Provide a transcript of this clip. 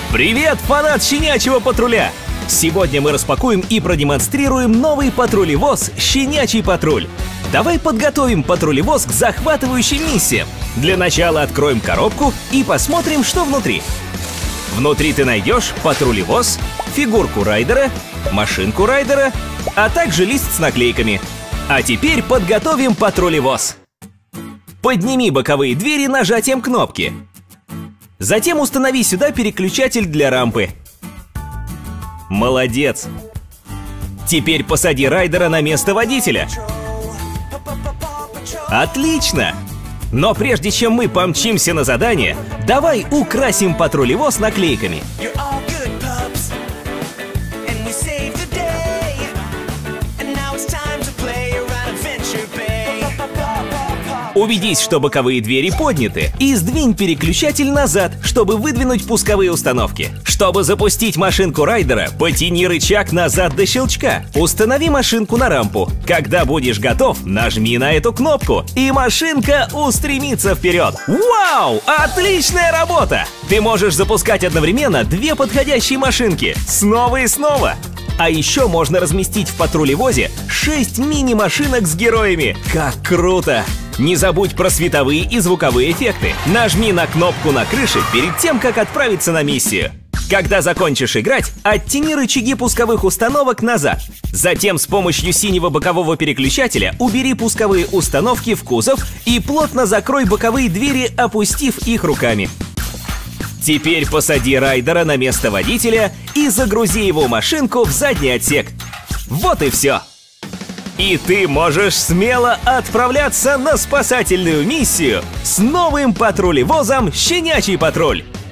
Привет, фанат Щенячьего патруля! Сегодня мы распакуем и продемонстрируем новый патрулевоз «Щенячий патруль». Давай подготовим патрулевоз к захватывающим миссиям. Для начала откроем коробку и посмотрим, что внутри. Внутри ты найдешь патрулевоз, фигурку райдера, машинку райдера, а также лист с наклейками. А теперь подготовим патрулевоз. Подними боковые двери нажатием кнопки. Затем установи сюда переключатель для рампы. Молодец! Теперь посади райдера на место водителя. Отлично! Но прежде чем мы помчимся на задание, давай украсим патрулевоз наклейками. Убедись, что боковые двери подняты, и сдвинь переключатель назад, чтобы выдвинуть пусковые установки. Чтобы запустить машинку райдера, потяни рычаг назад до щелчка. Установи машинку на рампу. Когда будешь готов, нажми на эту кнопку, и машинка устремится вперед. Вау! Отличная работа! Ты можешь запускать одновременно две подходящие машинки снова и снова. А еще можно разместить в патрулевозе 6 мини-машинок с героями. Как круто! Не забудь про световые и звуковые эффекты. Нажми на кнопку на крыше перед тем, как отправиться на миссию. Когда закончишь играть, оттяни рычаги пусковых установок назад. Затем с помощью синего бокового переключателя убери пусковые установки в кузов и плотно закрой боковые двери, опустив их руками. Теперь посади райдера на место водителя и загрузи его машинку в задний отсек. Вот и все. И ты можешь смело отправляться на спасательную миссию с новым патрулевозом «Щенячий патруль».